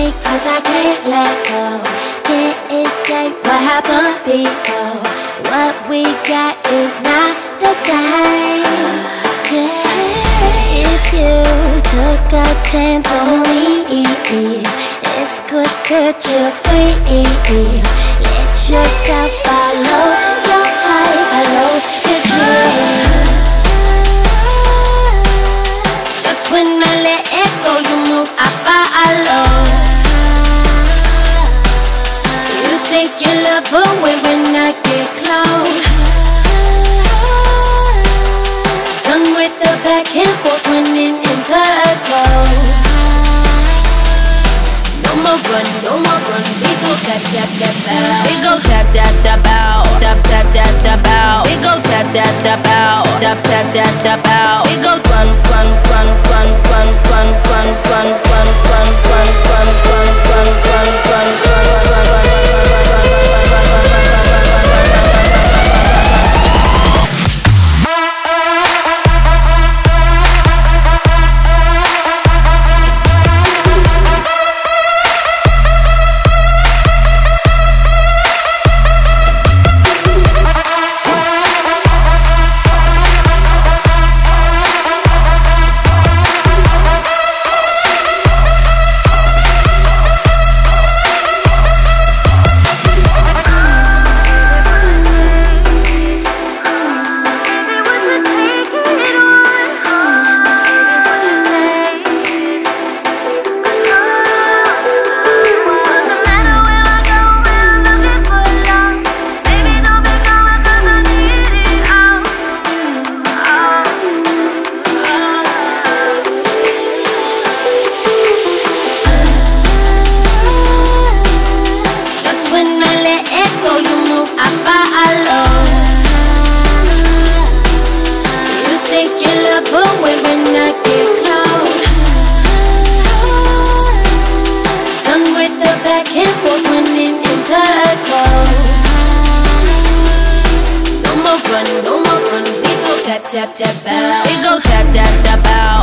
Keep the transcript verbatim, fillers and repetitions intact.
because I can't let go. Can't escape what happened before. What we got is not the same. If you took a chance on me, this could set you free. Let yourself follow your heart, follow your dreams. Just when I let it go, you move, I follow. You take your love away when I get close. Done with the back and forth, running in circles. No more run, no more run. We go tap, tap, tap out. We go tap, tap, tap out. Tap, tap, tap, tap out. We go tap, tap, tap out. Tap, tap, tap, tap out. We go run, run, run, run, run, run, run, run, run, run, run, run, run, run, run, run, run, run. Tap, tap, tap out. We go tap, tap, tap out.